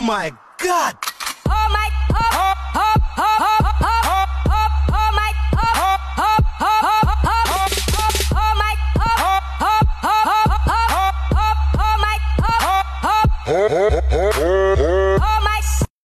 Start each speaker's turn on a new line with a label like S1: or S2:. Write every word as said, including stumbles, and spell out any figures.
S1: my God!
S2: Oh my, oh, oh, oh, oh, oh, oh, oh, oh my, oh, oh, oh, oh, oh, oh my, oh, oh, oh, oh, oh, oh my, oh, oh.